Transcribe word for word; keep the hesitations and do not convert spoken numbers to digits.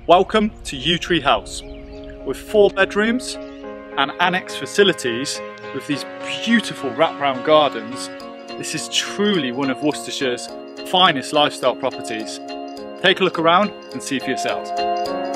Welcome to Yew Tree House. With four bedrooms and annex facilities with these beautiful wraparound gardens, this is truly one of Worcestershire's finest lifestyle properties. Take a look around and see for yourselves.